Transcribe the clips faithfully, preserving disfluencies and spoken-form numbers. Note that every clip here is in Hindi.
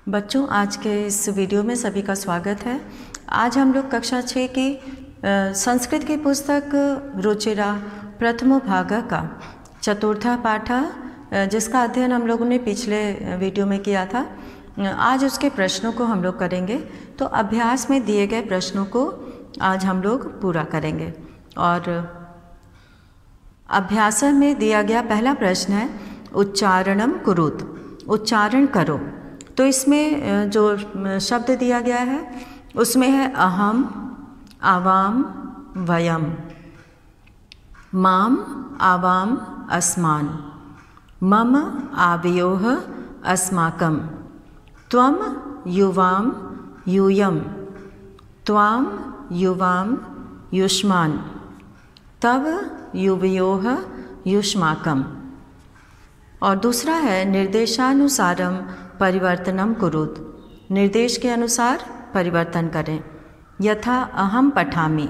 बच्चों, आज के इस वीडियो में सभी का स्वागत है। आज हम लोग कक्षा छः की संस्कृत की पुस्तक रुचिरा प्रथमो भाग का चतुर्था पाठ, जिसका अध्ययन हम लोगों ने पिछले वीडियो में किया था, आज उसके प्रश्नों को हम लोग करेंगे। तो अभ्यास में दिए गए प्रश्नों को आज हम लोग पूरा करेंगे। और अभ्यास में दिया गया पहला प्रश्न है उच्चारणम कुरुत, उच्चारण करो। तो इसमें जो शब्द दिया गया है उसमें है अहम, आवाम, वयम, माम, आवाम, अस्मान, मम, आवयोः, अस्माकं, त्वम, युवाम, यूयम, त्वाम, युवाम, युष्मान्, तव, युवयोः, युष्माकम्। और दूसरा है निर्देशानुसारम परिवर्तनम कुरुत, निर्देश के अनुसार परिवर्तन करें। यथा अहम पठामि,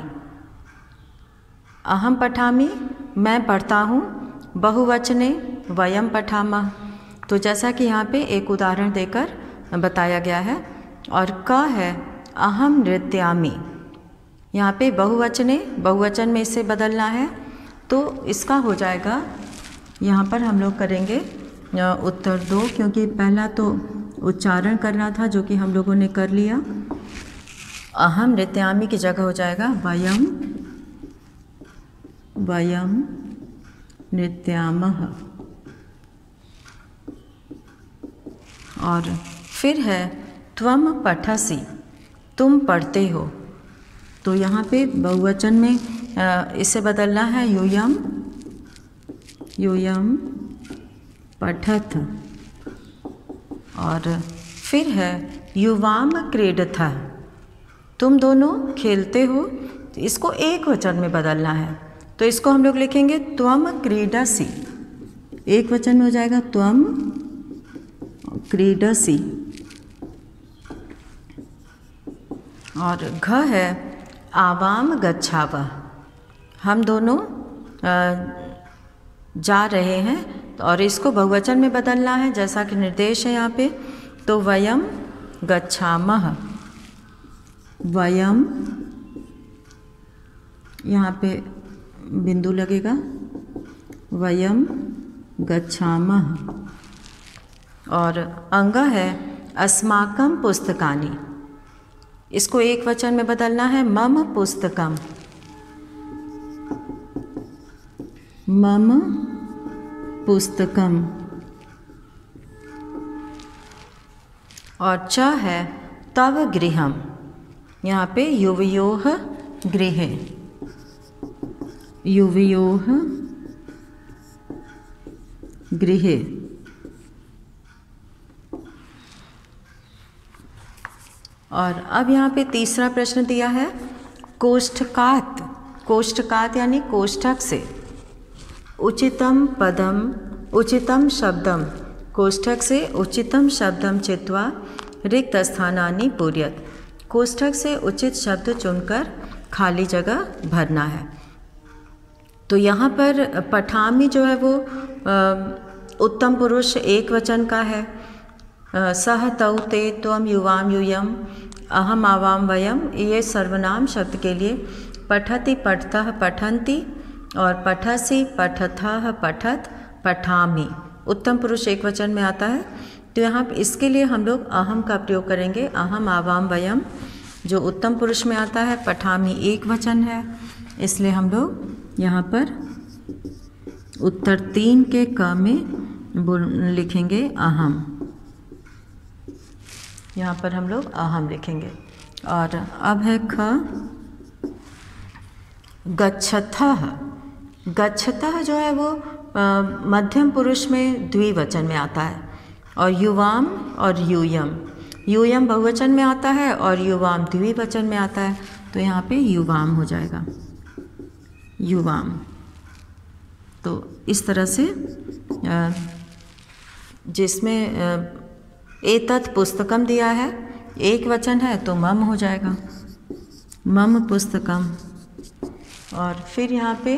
अहम पठामि मैं पढ़ता हूँ, बहुवचने वयम पठामः। तो जैसा कि यहाँ पे एक उदाहरण देकर बताया गया है। और क है अहम नृत्यामि, यहाँ पे बहुवचने बहुवचन में इसे बदलना है, तो इसका हो जाएगा, यहाँ पर हम लोग करेंगे उत्तर दो, क्योंकि पहला तो उच्चारण करना था जो कि हम लोगों ने कर लिया। अहम नृत्यामि की जगह हो जाएगा वयम, वयम नृत्यामः। और फिर है त्वम पठसि, तुम पढ़ते हो। तो यहाँ पे बहुवचन में इसे बदलना है यूयम, यूयम पठथ। और फिर है युवाम क्रीडथः, तुम दोनों खेलते हो। तो इसको एक वचन में बदलना है, तो इसको हम लोग लिखेंगे त्वम क्रीडसि, एक वचन में हो जाएगा त्वम क्रीडसि। और घ है आवाम गच्छावः, हम दोनों जा रहे हैं। और इसको बहुवचन में बदलना है जैसा कि निर्देश है यहाँ पे। तो वयम गच्छामः, वयम, यहाँ पे बिंदु लगेगा, वयम गच्छामः। और अंग है अस्माकं पुस्तकानि, इसको एक वचन में बदलना है मम पुस्तकम, मम पुस्तकम। और च है तव गृहम, यहाँ पे युवयोः गृहे, युवयोः गृहे। और अब यहाँ पे तीसरा प्रश्न दिया है कोष्ठकात्, कोष्ठकात् यानी कोष्ठक से उचितम पदम, उचितम शब्दम, कोष्ठक से उचितम शब्दम चित्वा रिक्त स्थानानि पूर्यत, कोष्ठक से उचित शब्द चुनकर खाली जगह भरना है। तो यहाँ पर पठामि जो है वो उत्तम पुरुष एक वचन का है। सह तौ ते त्वम युवाम यूयम अहम आवाम वयम, ये सर्वनाम शब्द के लिए पठति पठतः पठन्ति और पठसि पठथः पठत पठामि उत्तम पुरुष एक वचन में आता है। तो यहाँ इसके लिए हम लोग अहम का प्रयोग करेंगे, अहम आवाम वयम जो उत्तम पुरुष में आता है, पठामि एक वचन है, इसलिए हम लोग यहाँ पर उत्तर तीन के क में लिखेंगे अहम, यहाँ पर हम लोग अहम लिखेंगे। और अब है ख गच्छथः, गच्छतः जो है वो आ, मध्यम पुरुष में द्विवचन में आता है। और युवाम और यूयम, यूयम बहुवचन में आता है और युवाम द्विवचन में आता है, तो यहाँ पे युवाम हो जाएगा, युवाम। तो इस तरह से आ, जिसमें एतत् पुस्तकम दिया है एक वचन है तो मम हो जाएगा, मम पुस्तकम। और फिर यहाँ पे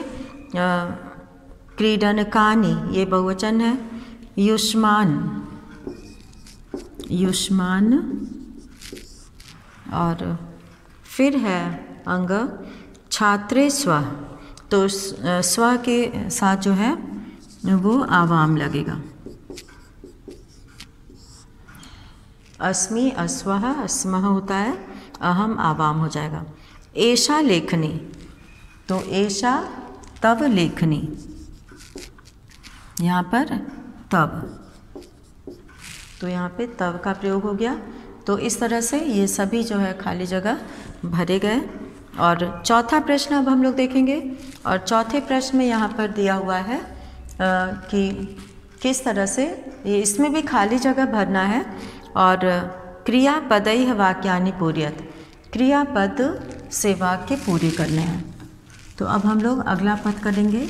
क्रीडनकानि ये बहुवचन है, युष्मान, युष्मान, और फिर है अंग छात्रे स्व, तो स्व के साथ जो है वो आवाम लगेगा। अस्मि अस्वः अस्मः होता है, अहम आवाम हो जाएगा। एषा लेखनी, तो एषा तब लेखनी, यहाँ पर तब, तो यहाँ पे तब का प्रयोग हो गया। तो इस तरह से ये सभी जो है खाली जगह भरे गए। और चौथा प्रश्न अब हम लोग देखेंगे, और चौथे प्रश्न में यहाँ पर दिया हुआ है आ, कि किस तरह से ये, इसमें भी खाली जगह भरना है। और क्रियापदैः वाक्यानि पूरयत, क्रियापद से वाक्य पूरे करने हैं। तो अब हम लोग अगला पद करेंगे।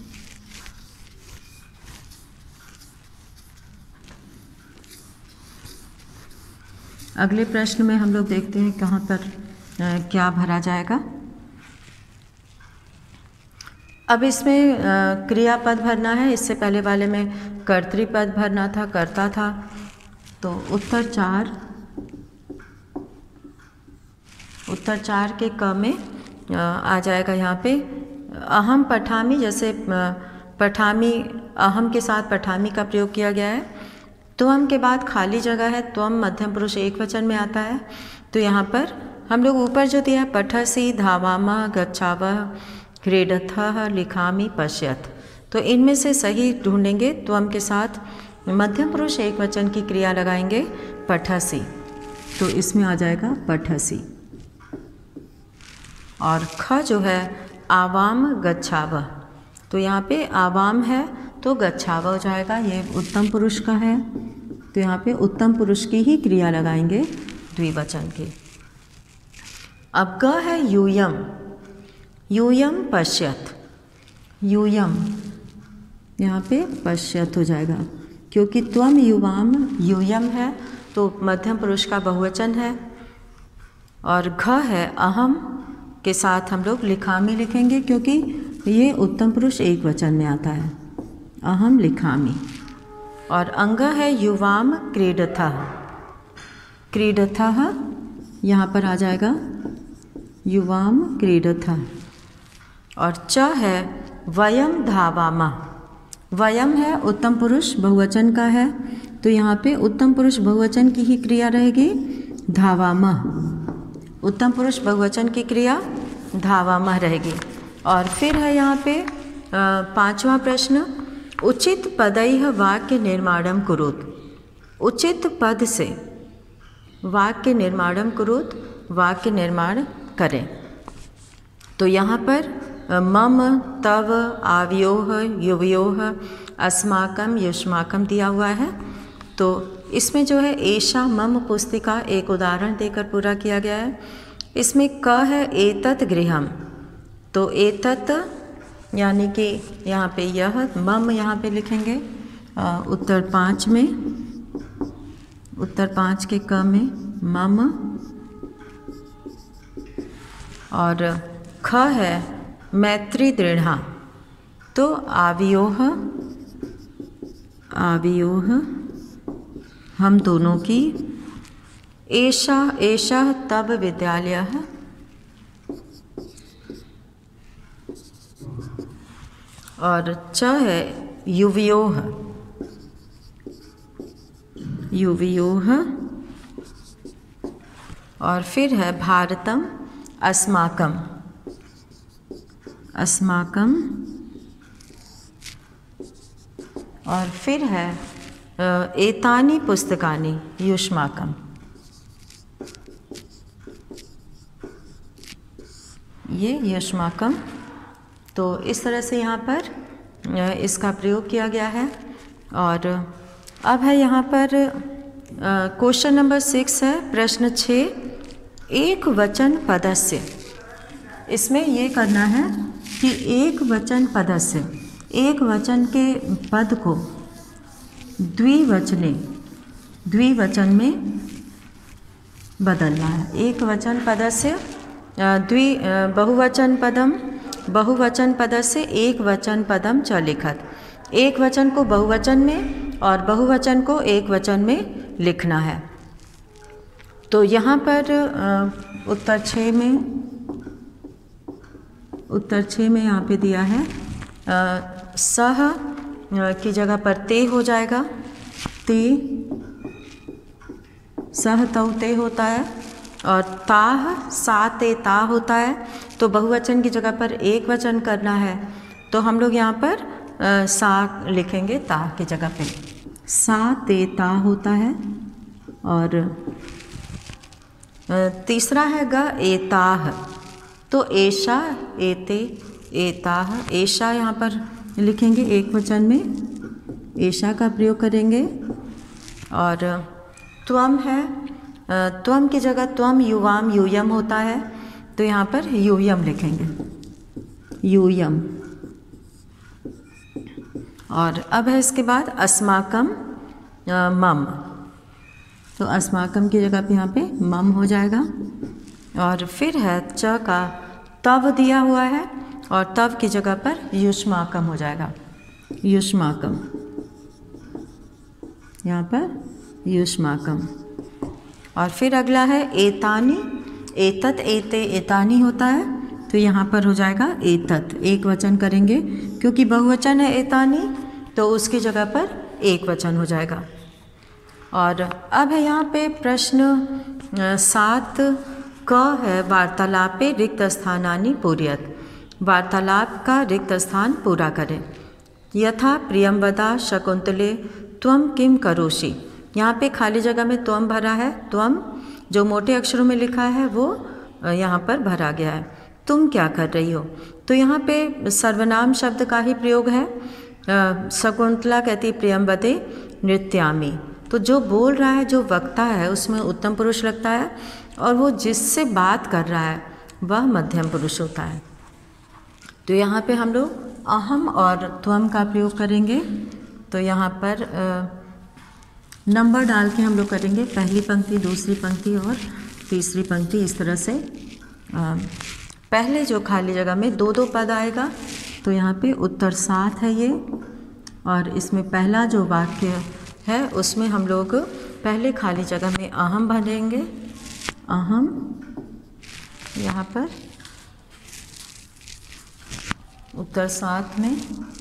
अगले प्रश्न में हम लोग देखते हैं कहाँ पर आ, क्या भरा जाएगा। अब इसमें आ, क्रियापद भरना है। इससे पहले वाले में कर्तृपद भरना था, कर्ता था। तो उत्तर चार, उत्तर चार के क में आ, आ जाएगा यहाँ पे अहम पठामी, जैसे पठामी, अहम के साथ पठामी का प्रयोग किया गया है। त्वम के बाद खाली जगह है, त्वम मध्यम पुरुष एक वचन में आता है। तो यहाँ पर हम लोग ऊपर जो दिया है पठसी, धावामः, गच्छावः, क्रीडथः, लिखामि, पश्यथ, तो इनमें से सही ढूंढेंगे। त्वम के साथ मध्यम पुरुष एक वचन की क्रिया लगाएंगे पठसी, तो इसमें आ जाएगा पठसी। और ख जो है आवाम गच्छावः, तो यहाँ पे आवाम है तो गच्छावः हो जाएगा, ये उत्तम पुरुष का है। तो यहाँ पे उत्तम पुरुष की ही क्रिया लगाएंगे द्विवचन की। अब ग है यूयम, यूयम पश्यत, यूयम यहाँ पे पश्यत हो जाएगा, क्योंकि त्वम युवाम यूयम है तो मध्यम पुरुष का बहुवचन है। और घ है अहम के साथ हम लोग लिखामी लिखेंगे, क्योंकि ये उत्तम पुरुष एक वचन में आता है, अहम लिखामी। और अंग है युवाम क्रीडथः, क्रीडथः यहाँ पर आ जाएगा युवाम क्रीडथः। और च है वयम धावामः, वयम है उत्तम पुरुष बहुवचन का है, तो यहाँ पे उत्तम पुरुष बहुवचन की ही क्रिया रहेगी धावामः, उत्तम पुरुष बहुवचन की क्रिया धावामः रहेगी। और फिर है यहाँ पे पांचवा प्रश्न, उचित पदैः वाक्य निर्माणम कुरुत, उचित पद से वाक्य निर्माणम कुरुत, वाक्य निर्माण करें। तो यहाँ पर मम, तव, आवयोः, युवयोः, अस्माकं, युष्माकं दिया हुआ है। तो इसमें जो है एषा मम पुस्तिका एक उदाहरण देकर पूरा किया गया है। इसमें क है एतत् गृहम, तो एतत् यानी कि यहाँ पे यह, मम यहाँ पे लिखेंगे आ, उत्तर पाँच में, उत्तर पाँच के क में मम। और ख है मैत्री दृढ़ा, तो आवयोः, आवयोः हम दोनों की। एषा, एषा तब विद्यालयः, और च है युवयोः, युवयोः। और फिर है भारतम अस्माकं, अस्माकं। और फिर है एतानि पुस्तकानि युष्माकं, ये युष्माकं। तो इस तरह से यहाँ पर इसका प्रयोग किया गया है। और अब है यहाँ पर क्वेश्चन नंबर सिक्स है, प्रश्न छः, एक वचन पदस्य। इसमें ये करना है कि एक वचन पदस्य, एक वचन के पद को द्विवचने, द्विवचन में बदलना है। एक वचन पदस्य द्वि बहुवचन पदम, बहुवचन पदस्य एक वचन पदम च लिखत। एक वचन को बहुवचन में और बहुवचन को एक वचन में लिखना है। तो यहाँ पर उत्तर छः में उत्तर छः में यहाँ पे दिया है सह की जगह पर ते हो जाएगा, ते, सह तौ ते होता है, और ताह सा ते ता होता है। तो बहुवचन की जगह पर एक वचन करना है तो हम लोग यहाँ पर आ, सा लिखेंगे ताह की जगह पे, सा ते ता होता है। और आ, तीसरा है ग एताह, तो ऐशा एते एताह, ऐशा यहाँ पर लिखेंगे एक वचन में, ऐशा का प्रयोग करेंगे। और त्वम है, त्वम की जगह त्वम युवाम यूयम होता है तो यहाँ पर यूयम लिखेंगे, यूयम। और अब है इसके बाद अस्माकम मम, तो अस्माकम की जगह पे यहाँ पे मम हो जाएगा। और फिर है च का तव दिया हुआ है और तव की जगह पर युष्माकम हो जाएगा, युष्माकम, यहाँ पर युष्माकम। और फिर अगला है एतानी, एतत एते एतानी होता है तो यहाँ पर हो जाएगा एतत, एक वचन करेंगे क्योंकि बहुवचन है एतानी तो उसकी जगह पर एक वचन हो जाएगा। और अब है यहाँ पे प्रश्न सात क है वार्तालापे रिक्त स्थानानि पूर्यत, वार्तालाप का रिक्त स्थान पूरा करें। यथा प्रियंवदा शकुंतले त्वम किम करोषि, यहाँ पे खाली जगह में त्वम भरा है, त्वम जो मोटे अक्षरों में लिखा है वो यहाँ पर भरा गया है, तुम क्या कर रही हो। तो यहाँ पे सर्वनाम शब्द का ही प्रयोग है। शकुंतला कहती है प्रियंवदे नृत्यामि, तो जो बोल रहा है, जो वक्ता है उसमें उत्तम पुरुष लगता है और वो जिससे बात कर रहा है वह मध्यम पुरुष होता है। तो यहाँ पे हम लोग अहम और त्वम का प्रयोग करेंगे। तो यहाँ पर नंबर डाल के हम लोग करेंगे, पहली पंक्ति, दूसरी पंक्ति और तीसरी पंक्ति, इस तरह से। आ, पहले जो खाली जगह में दो दो पद आएगा तो यहाँ पे उत्तर सात है ये, और इसमें पहला जो वाक्य है उसमें हम लोग पहले खाली जगह में अहम भरेंगे, अहम, यहाँ पर उत्तर सात में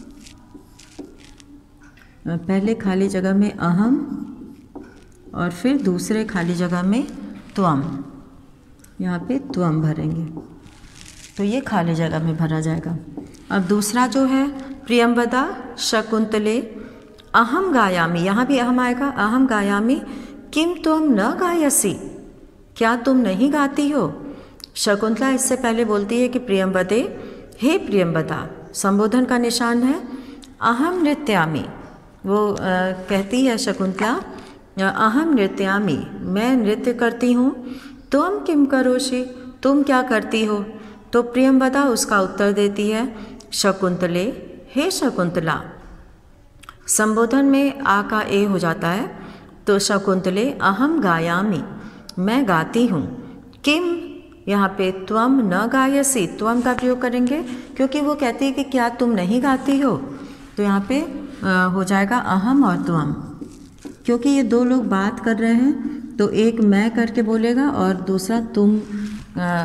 पहले खाली जगह में अहम और फिर दूसरे खाली जगह में त्वम, यहाँ पे त्वम भरेंगे तो ये खाली जगह में भरा जाएगा। अब दूसरा जो है प्रियंवदा शकुंतले अहम गायामि, यहाँ भी अहम आएगा, अहम गायामि किम तुम न गायसी, क्या तुम नहीं गाती हो। शकुंतला इससे पहले बोलती है कि प्रियंवदे, हे प्रियंवदा, संबोधन का निशान है, अहम नृत्यामि, वो आ, कहती है शकुंतला अहम नृत्यामि, मैं नृत्य करती हूँ, तुम किम करोषि, तुम क्या करती हो। तो प्रियंवदा उसका उत्तर देती है शकुंतले, हे शकुंतला, संबोधन में आ का ए हो जाता है तो शकुंतले अहम गायामि, मैं गाती हूँ, किम, यहाँ पे त्वम न गायसी, त्वम का प्रयोग करेंगे क्योंकि वो कहती है कि क्या तुम नहीं गाती हो, तो यहाँ पे आ, हो जाएगा अहम और त्वम। क्योंकि ये दो लोग बात कर रहे हैं तो एक मैं करके बोलेगा और दूसरा तुम, आ,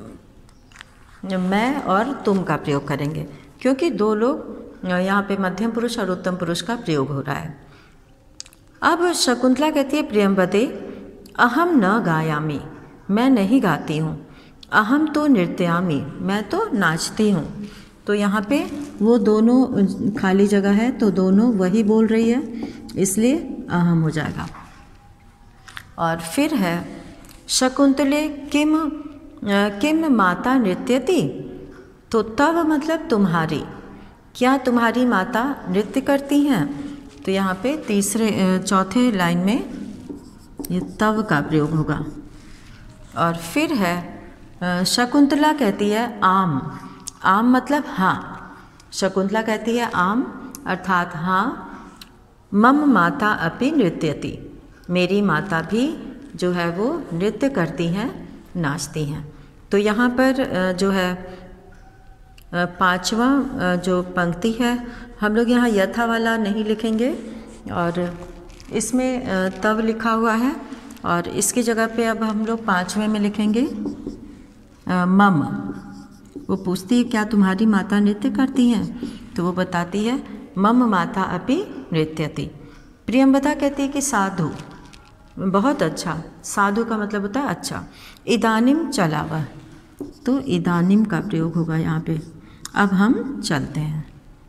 मैं और तुम का प्रयोग करेंगे क्योंकि दो लोग यहाँ पे मध्यम पुरुष और उत्तम पुरुष का प्रयोग हो रहा है। अब शकुंतला कहती है प्रियंवदे अहम न गायामि, मैं नहीं गाती हूँ, अहम तो नृत्यामि, मैं तो नाचती हूँ। तो यहाँ पे वो दोनों खाली जगह है तो दोनों वही बोल रही है, इसलिए अहम हो जाएगा। और फिर है शकुंतले किम किम माता नृत्यति, तो तव मतलब तुम्हारी, क्या तुम्हारी माता नृत्य करती हैं। तो यहाँ पे तीसरे चौथे लाइन में ये तव का प्रयोग होगा। और फिर है शकुंतला कहती है आम, आम मतलब हाँ, शकुंतला कहती है आम अर्थात हाँ, मम माता अपि नृत्यति, मेरी माता भी जो है वो नृत्य करती हैं, नाचती हैं। तो यहाँ पर जो है पांचवा जो पंक्ति है हम लोग यहाँ यथा वाला नहीं लिखेंगे और इसमें तब लिखा हुआ है और इसकी जगह पे अब हम लोग पाँचवें में लिखेंगे आ, मम। वो पूछती है क्या तुम्हारी माता नृत्य करती हैं, तो वो बताती है मम माता अपि नृत्यति। प्रियंवदा कहती है कि साधु, बहुत अच्छा। साधु का मतलब होता है अच्छा। इदानीम चलावह, तो इदानीम का प्रयोग होगा यहाँ पे। अब हम चलते हैं।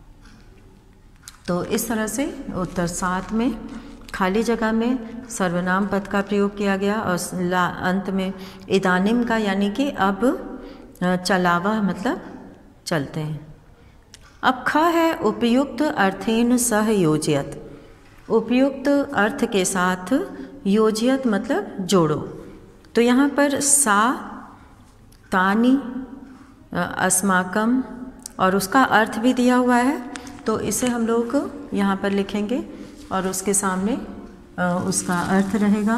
तो इस तरह से उत्तर सात में खाली जगह में सर्वनाम पद का प्रयोग किया गया और अंत में इदानीम का, यानी कि अब चलावा मतलब चलते हैं। अब ख है उपयुक्त अर्थेन सह योजयत। उपयुक्त अर्थ के साथ योजयत मतलब जोड़ो। तो यहाँ पर सा, तानी, अस्माकम और उसका अर्थ भी दिया हुआ है, तो इसे हम लोग यहाँ पर लिखेंगे और उसके सामने उसका अर्थ रहेगा।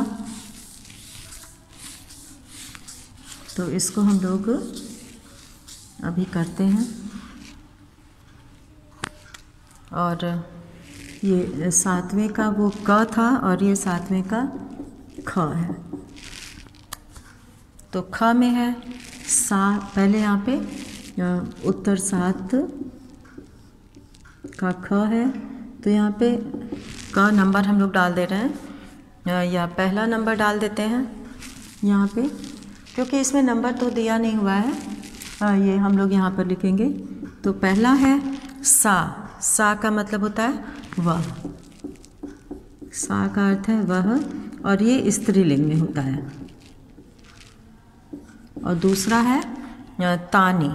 तो इसको हम लोग अभी करते हैं। और ये सातवें का वो क था और ये सातवें का ख है। तो ख में है सा, पहले यहाँ पे उत्तर सात का ख है, तो यहाँ पे का नंबर हम लोग डाल दे रहे हैं, या पहला नंबर डाल देते हैं यहाँ पे, क्योंकि इसमें नंबर तो दिया नहीं हुआ है। ये हम लोग यहाँ पर लिखेंगे। तो पहला है सा। सा का मतलब होता है वह। सा का अर्थ है वह, और ये स्त्रीलिंग में होता है। और दूसरा है तानी।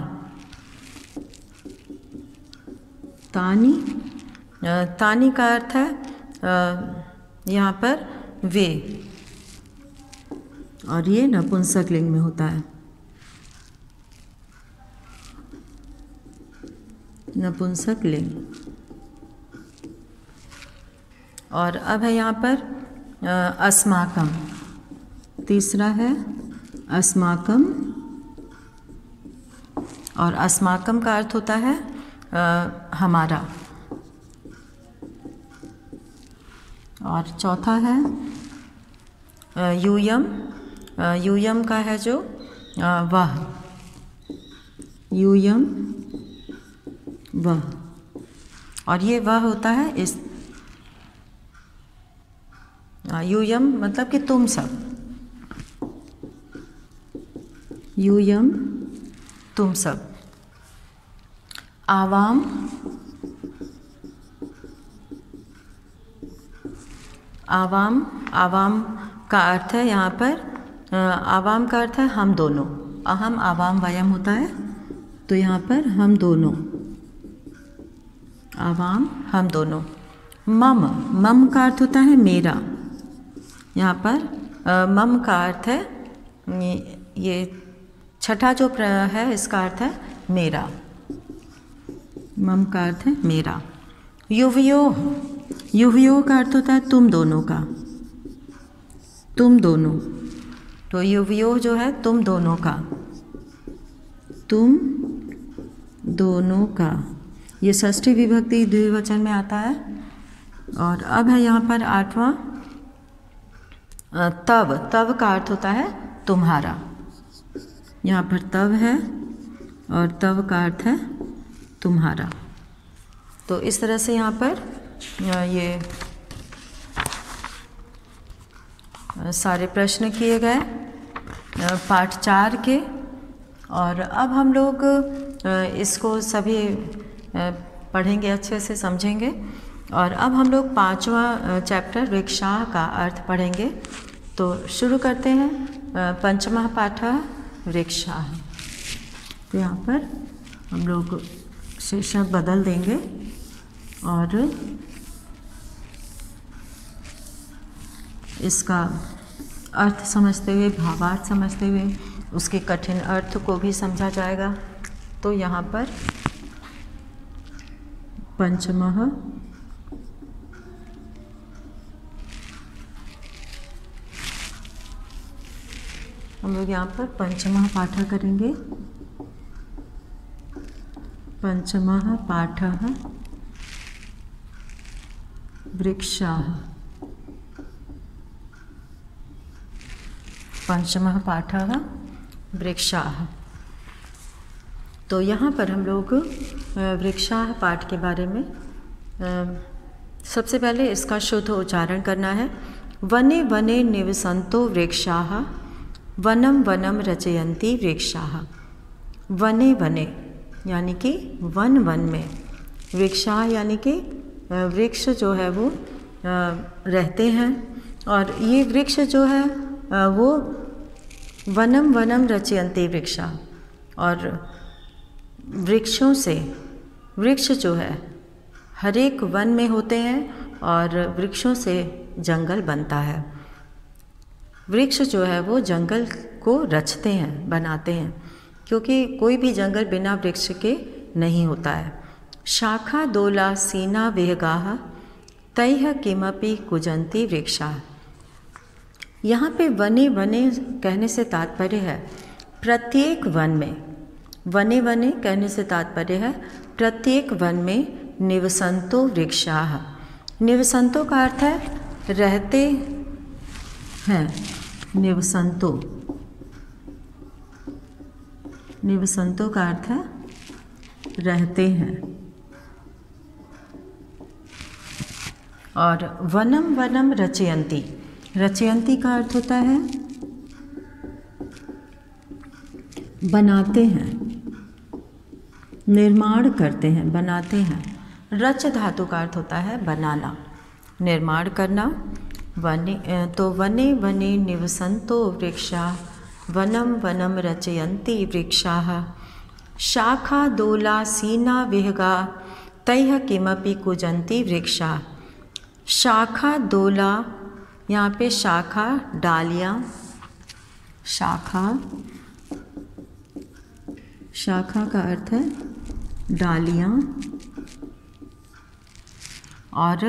तानी तानी का अर्थ है यहाँ पर वे, और ये नपुंसक लिंग में होता है। नपुंसक लिंग। और अब है यहाँ पर अस्माकम। तीसरा है अस्माकम, और अस्माकम का अर्थ होता है आ, हमारा। और चौथा है यूयम। यूयम का है जो वह। यूयम वह, और ये वह होता है इस यूयम मतलब कि तुम सब। यूयम तुम सब। आवाम। आवाम आवाम का अर्थ है यहाँ पर, आवाम का अर्थ है हम दोनों। अहम आवाम वयम होता है, तो यहाँ पर हम दोनों। आवाम हम दोनों। मम। मम का अर्थ होता है मेरा। यहाँ पर आ, मम का अर्थ है, ये छठा जो है इसका अर्थ है मेरा। मम का अर्थ है मेरा। युवयो। युवयो का अर्थ होता है तुम दोनों का। तुम दोनों। तो युवयो जो है तुम दोनों का। तुम दोनों का, ये षष्ठी विभक्ति द्विवचन में आता है। और अब है यहाँ पर आठवां तब। तब का अर्थ होता है तुम्हारा। यहाँ पर तब है और तब का अर्थ है तुम्हारा। तो इस तरह से यहाँ पर ये सारे प्रश्न किए गए पाठ चार के। और अब हम लोग इसको सभी पढ़ेंगे, अच्छे से समझेंगे। और अब हम लोग पांचवा चैप्टर रिक्शाह का अर्थ पढ़ेंगे। तो शुरू करते हैं। पंचमः पाठः रिक्शाह। तो यहाँ पर हम लोग शीर्षक बदल देंगे और इसका अर्थ समझते हुए, भावार्थ समझते हुए उसके कठिन अर्थ को भी समझा जाएगा। तो यहाँ पर पंचमः हम लोग यहाँ पर पंचमः पाठः करेंगे। पंचमः पाठः वृक्षाः। पंचमः पाठः वृक्षाः। तो यहाँ पर हम लोग वृक्षाः पाठ के बारे में सबसे पहले इसका शुद्ध उच्चारण करना है। वने वने निवसन्तो वृक्षाः वनम वनम रचयन्ति वृक्षाः। वने वने यानी कि वन वन में, वृक्षाः यानी कि वृक्ष जो है वो रहते हैं, और ये वृक्ष जो है वो वनम वनम रचयन्ति वृक्षाः, और वृक्षों से, वृक्ष जो है हर एक वन में होते हैं और वृक्षों से जंगल बनता है। वृक्ष जो है वो जंगल को रचते हैं, बनाते हैं, क्योंकि कोई भी जंगल बिना वृक्ष के नहीं होता है। शाखा दोला सीना वेहगाः तैः किमपि कुजन्ति वृक्षाः। यहाँ पे वने वने कहने से तात्पर्य है प्रत्येक वन में, वने वने कहने से तात्पर्य है प्रत्येक वन में निवसन्तो वृक्षाः। निवसन्तो का अर्थ है रहते हैं, निवसन्तो, निवसन्तो का अर्थ है रहते हैं। और वनम वनम रचयन्ति, रचयन्ति का अर्थ होता है बनाते हैं, निर्माण करते हैं, बनाते हैं। रच धातु का अर्थ होता है बनाना, निर्माण करना। वने तो वने वने निवसन्तो वृक्षाः वनम वनम रचयन्ति वृक्षाः। शाखा दोला सीना विहगा तैः किमपि कुजन्ति वृक्षाः। शाखा दोला, यहाँ पे शाखा डालियाँ, शाखा, शाखा का अर्थ है डालियाँ, और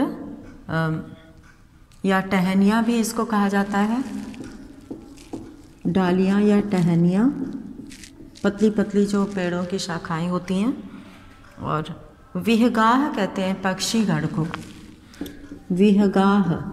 या टहनियाँ भी इसको कहा जाता है। डालियाँ या टहनियाँ, पतली पतली जो पेड़ों की शाखाएं होती हैं। और विहगाह कहते हैं पक्षीगण को, विहगाह,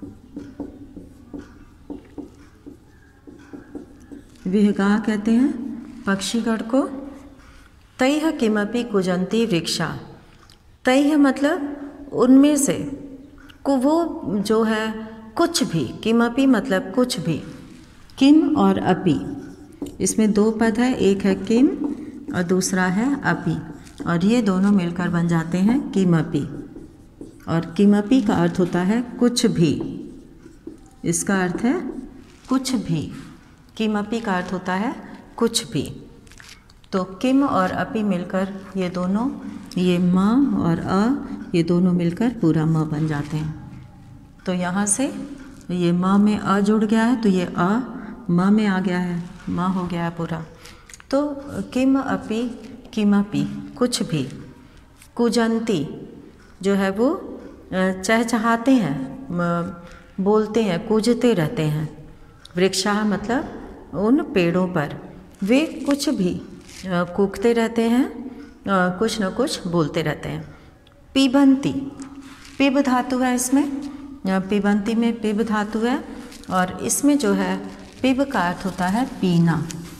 विहगाह कहते हैं पक्षीगण को। तैः किमपि कुजन्ति वृक्षाः। तैः मतलब उनमें से, को वो जो है कुछ भी, किमपि मतलब कुछ भी, किम और अपि, इसमें दो पद है, एक है किम और दूसरा है अपि, और ये दोनों मिलकर बन जाते हैं किमपि। और किमपि का अर्थ होता है कुछ भी, इसका अर्थ है कुछ भी, किमपि का अर्थ होता है कुछ भी। तो किम और अपि मिलकर ये दोनों, ये म और अ, ये दोनों मिलकर पूरा म बन जाते हैं। तो यहाँ से ये म में अ जुड़ गया है, तो ये अ म में आ गया है, म हो गया है पूरा। तो किम अपि किमपि कुछ भी। कुजन्ति जो है वो चहचहाते हैं, बोलते हैं, कूजते रहते हैं। वृक्षाः मतलब उन पेड़ों पर, वे कुछ भी कूकते रहते हैं, कुछ न कुछ बोलते रहते हैं। पिबन्ति, पिब धातु है इसमें, पिबन्ति में पिब धातु है, और इसमें जो है पिब का अर्थ होता है पीना।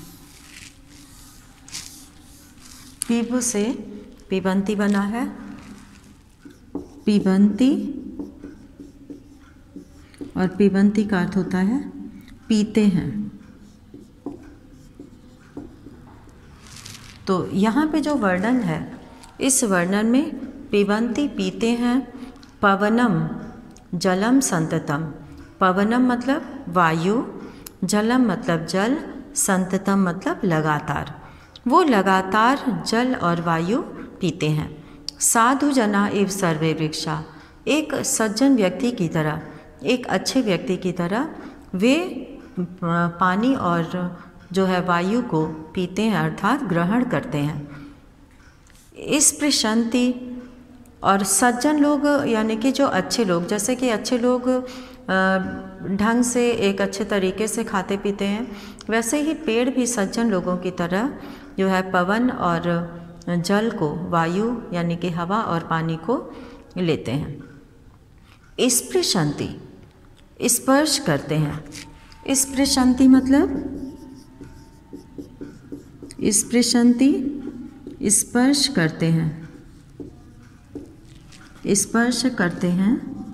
पिब से पिबन्ति बना है, पिबन्ति, और पिबन्ति का अर्थ होता है पीते हैं। तो यहाँ पे जो वर्णन है, इस वर्णन में पिबन्ति पीते हैं, पवनम जलम संततम, पवनम मतलब वायु, जलम मतलब जल, संततम मतलब लगातार, वो लगातार जल और वायु पीते हैं। साधु जना एव सर्वे वृक्षा, एक सज्जन व्यक्ति की तरह, एक अच्छे व्यक्ति की तरह वे पानी और जो है वायु को पीते हैं, अर्थात ग्रहण करते हैं। इस प्रशांति, और सज्जन लोग यानी कि जो अच्छे लोग, जैसे कि अच्छे लोग ढंग से एक अच्छे तरीके से खाते पीते हैं, वैसे ही पेड़ भी सज्जन लोगों की तरह जो है पवन और जल को, वायु यानी कि हवा और पानी को लेते हैं। स्पृशन्ति, स्पर्श करते हैं। स्पृशन्ति मतलब स्पृशन्ति स्पर्श करते हैं, स्पर्श करते हैं।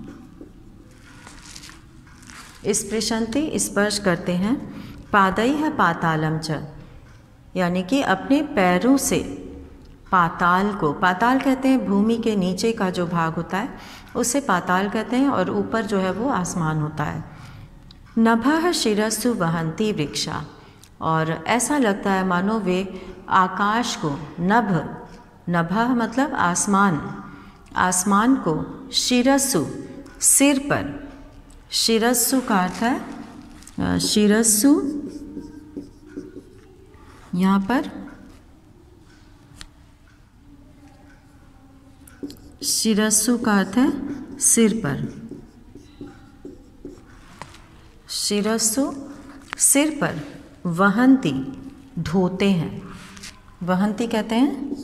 स्पृशन्ति स्पर्श करते हैं। पादैः पातालम च, यानी कि अपने पैरों से पाताल को, पाताल कहते हैं भूमि के नीचे का जो भाग होता है उसे पाताल कहते हैं, और ऊपर जो है वो आसमान होता है। नभः शिरस्सु वहन्ति वृक्षा, और ऐसा लगता है मानो वे आकाश को, नभ नभः मतलब आसमान, आसमान को, शिरस्सु सिर पर, शिरस्सु का अर्थ है शिरस्सु, यहाँ पर शिरस्सु का अर्थ है सिर पर, शिरस्सु सिर पर, वहन्ति ढोते हैं, वहन्ति कहते हैं,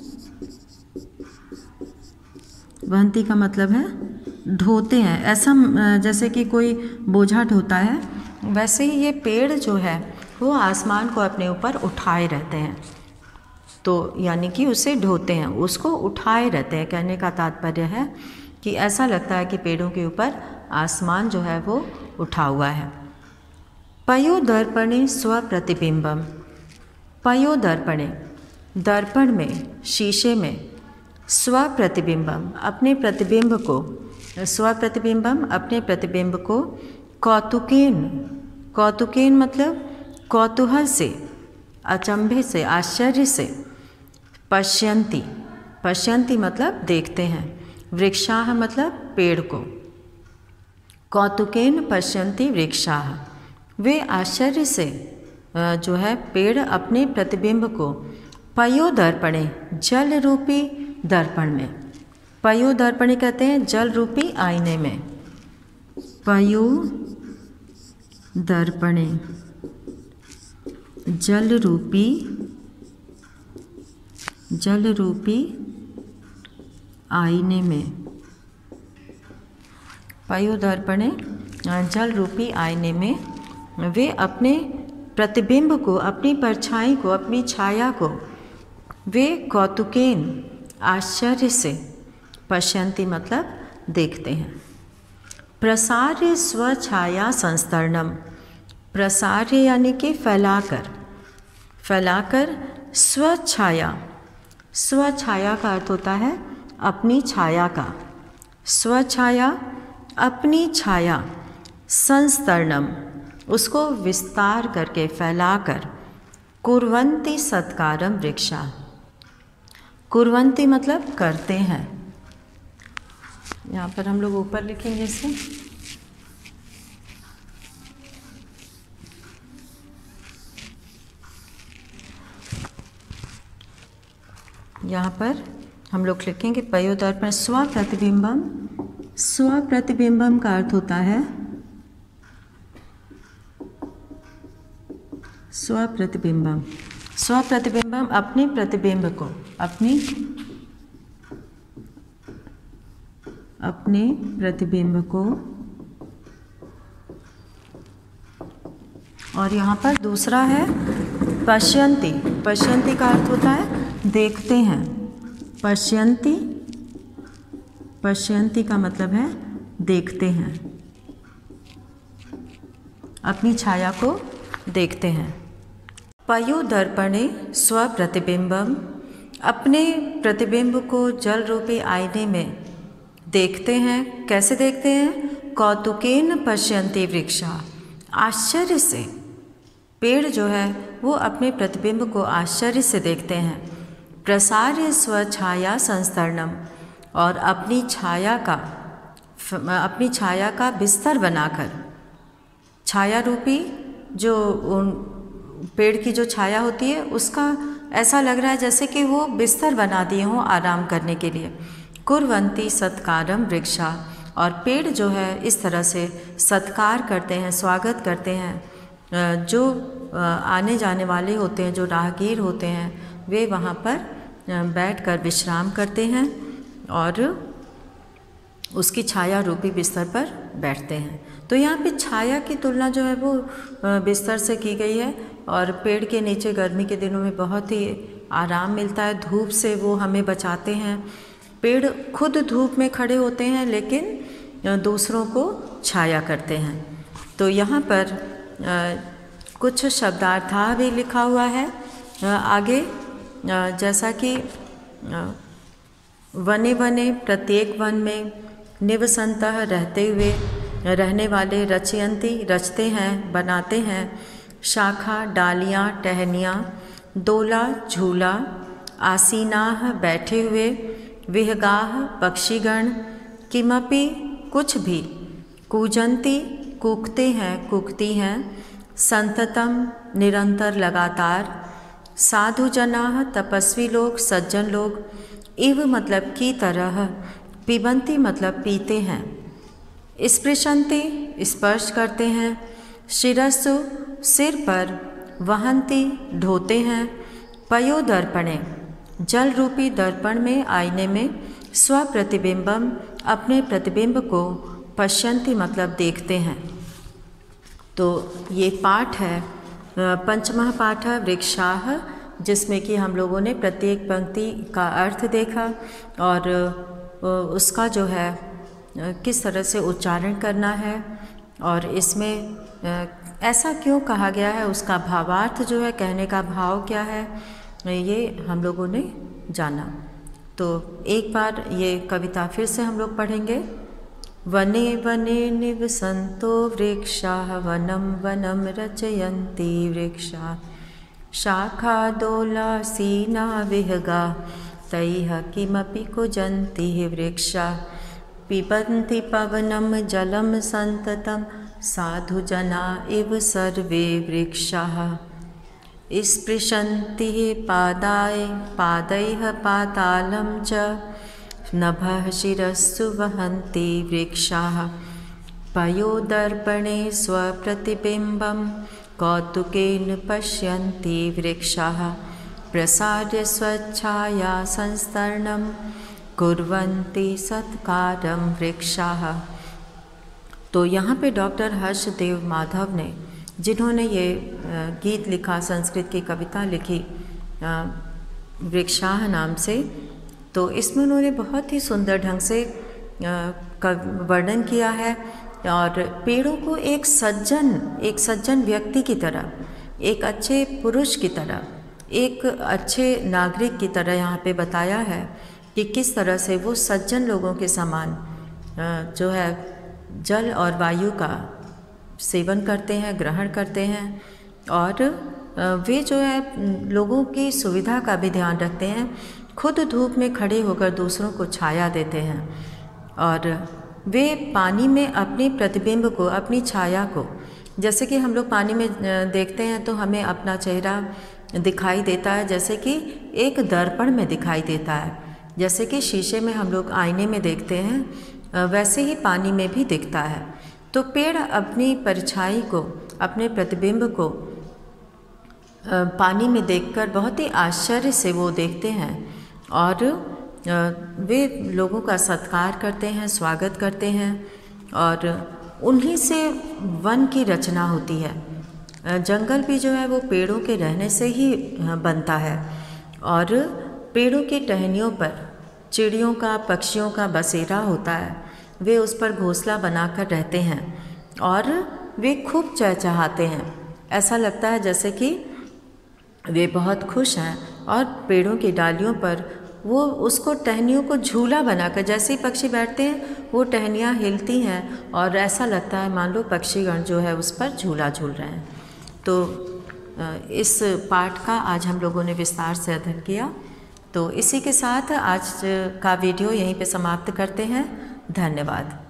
वहन्ति का मतलब है ढोते हैं। ऐसा जैसे कि कोई बोझा ढोता है, वैसे ही ये पेड़ जो है वो आसमान को अपने ऊपर उठाए रहते हैं, तो यानी कि उसे ढोते हैं, उसको उठाए रहते हैं। कहने का तात्पर्य है कि ऐसा लगता है कि पेड़ों के ऊपर आसमान जो है वो उठा हुआ है। पयोदर्पणे स्वप्रतिबिंबम, पयोदर्पणे दर्पण में, शीशे में, स्वप्रतिबिंबम अपने प्रतिबिंब को, स्वप्रतिबिंबम अपने प्रतिबिंब को, कौतुकेन, कौतुकेन मतलब कौतूहल से, अचंभे से, आश्चर्य से, पश्यन्ति, पश्यन्ति मतलब देखते हैं, वृक्षाः मतलब पेड़ को, कौतुकेन पश्यन्ति वृक्षाः, वे आश्चर्य से जो है पेड़ अपने प्रतिबिंब को, पयोदर्पणे जल रूपी दर्पण में, पयोदर्पणे कहते हैं जल रूपी आईने में, पयोदर्पणे जल रूपी, जल रूपी आईने में, पयोदर्पणे जल रूपी आईने में वे अपने प्रतिबिंब को, अपनी परछाई को, अपनी छाया को वे कौतुकेन आश्चर्य से, पश्यन्ति मतलब देखते हैं। प्रसार्य स्वछाया संस्तरणम, प्रसार्य यानी कि फैलाकर, फैलाकर, स्वछाया, स्वछाया का अर्थ होता है अपनी छाया का, स्वछाया अपनी छाया, संस्तरणम उसको विस्तार करके, फैलाकर, कुर्वन्ति सत्कारम वृक्षा, कुर्वन्ति मतलब करते हैं। यहाँ पर हम लोग ऊपर लिखेंगे इसे, यहाँ पर हम लोग लिखेंगे पयोदर्पण स्वप्रतिबिंबम, स्वप्रतिबिंबम का अर्थ होता है स्वप्रतिबिंबम, स्वप्रतिबिंबम अपने प्रतिबिंब को, अपनी अपने प्रतिबिंब को, और यहाँ पर दूसरा है पश्यन्ति, पश्यन्ति का अर्थ होता है देखते हैं, पश्यन्ति, पश्यन्ति का मतलब है देखते हैं, अपनी छाया को देखते हैं। पयोदर्पणे स्वप्रतिबिंबम अपने प्रतिबिंब को जल रूपी आईने में देखते हैं। कैसे देखते हैं? कौतुकेन पश्यन्ति वृक्षा, आश्चर्य से, पेड़ जो है वो अपने प्रतिबिंब को आश्चर्य से देखते हैं। प्रसार्य स्वछाया संस्तरणम, और अपनी छाया का, अपनी छाया का बिस्तर बनाकर, छाया रूपी जो उन पेड़ की जो छाया होती है उसका ऐसा लग रहा है जैसे कि वो बिस्तर बना दिए हों आराम करने के लिए। कुर्वन्ति सत्कारम वृक्षा, और पेड़ जो है इस तरह से सत्कार करते हैं, स्वागत करते हैं। जो आने जाने वाले होते हैं, जो राहगीर होते हैं, वे वहाँ पर बैठकर विश्राम करते हैं और उसकी छाया रूपी बिस्तर पर बैठते हैं। तो यहाँ पे छाया की तुलना जो है वो बिस्तर से की गई है, और पेड़ के नीचे गर्मी के दिनों में बहुत ही आराम मिलता है, धूप से वो हमें बचाते हैं। पेड़ खुद धूप में खड़े होते हैं लेकिन दूसरों को छाया करते हैं। तो यहाँ पर कुछ शब्दार्थ भी लिखा हुआ है आगे, जैसा कि वने वने प्रत्येक वन में, निवसंतः रहते हुए, रहने वाले, रचयंती रचते हैं बनाते हैं, शाखा डालियाँ टहनियाँ, दोला झूला, आसीनाह बैठे हुए, विहगाह पक्षीगण, किमपि कुछ भी, कूजंती कूकते हैं कूकती हैं, संततम निरंतर लगातार, साधु जनाः तपस्वी लोग सज्जन लोग, इव मतलब की तरह, पिबंती मतलब पीते हैं, स्पृशंति स्पर्श करते हैं, शिरस्सु सिर पर, वहंती ढोते हैं, पयो दर्पणे जल रूपी दर्पण में आईने में, स्वप्रतिबिंबम अपने प्रतिबिंब को, पश्यंती मतलब देखते हैं। तो ये पाठ है पंचमः पाठ वृक्षाः, जिसमें कि हम लोगों ने प्रत्येक पंक्ति का अर्थ देखा और उसका जो है किस तरह से उच्चारण करना है, और इसमें ऐसा क्यों कहा गया है, उसका भावार्थ जो है, कहने का भाव क्या है, ये हम लोगों ने जाना। तो एक बार ये कविता फिर से हम लोग पढ़ेंगे। वने वने निवसन्तो वृक्षाः, वनं वनं रचयन्ति वृक्षाः, शाखादोलासीना विहगा, तैः किमपि कुजन्ति वृक्षाः, पिबन्ति पवनं जलं सन्ततं, साधुजना इव सर्वे वृक्षाः, स्पृशन्ति पादाय पादैः पातालं च, नभः शिरस्सु वहन्ति वृक्षाः, पयोदर्पणे स्वप्रतिबिम्बं, कौतुकेन पश्यन्ति वृक्षाः, प्रसार्य स्वच्छाया संस्तरणं, कुर्वन्ति सत्कारं वृक्षाः। तो यहाँ पे डॉक्टर हर्षदेव माधव ने, जिन्होंने ये गीत लिखा, संस्कृत की कविता लिखी वृक्षाः नाम से, तो इसमें उन्होंने बहुत ही सुंदर ढंग से वर्णन किया है, और पेड़ों को एक सज्जन एक सज्जन व्यक्ति की तरह, एक अच्छे पुरुष की तरह, एक अच्छे नागरिक की तरह यहाँ पे बताया है कि किस तरह से वो सज्जन लोगों के समान जो है जल और वायु का सेवन करते हैं, ग्रहण करते हैं, और वे जो है लोगों की सुविधा का भी ध्यान रखते हैं, खुद धूप में खड़े होकर दूसरों को छाया देते हैं, और वे पानी में अपने प्रतिबिंब को, अपनी छाया को, जैसे कि हम लोग पानी में देखते हैं तो हमें अपना चेहरा दिखाई देता है, जैसे कि एक दर्पण में दिखाई देता है, जैसे कि शीशे में हम लोग आईने में देखते हैं, वैसे ही पानी में भी दिखता है। तो पेड़ अपनी परछाई को, अपने प्रतिबिंब को पानी में देखकर बहुत ही आश्चर्य से वो देखते हैं, और वे लोगों का सत्कार करते हैं, स्वागत करते हैं, और उन्हीं से वन की रचना होती है। जंगल भी जो है वो पेड़ों के रहने से ही बनता है, और पेड़ों की टहनियों पर चिड़ियों का, पक्षियों का बसेरा होता है, वे उस पर घोंसला बनाकर रहते हैं, और वे खूब चहचहाते हैं। ऐसा लगता है जैसे कि वे बहुत खुश हैं, और पेड़ों की डालियों पर वो उसको टहनियों को झूला बनाकर, जैसे ही पक्षी बैठते हैं वो टहनियाँ हिलती हैं, और ऐसा लगता है मान लो पक्षीगण जो है उस पर झूला झूल रहे हैं। तो इस पाठ का आज हम लोगों ने विस्तार से अध्ययन किया। तो इसी के साथ आज का वीडियो यहीं पे समाप्त करते हैं। धन्यवाद।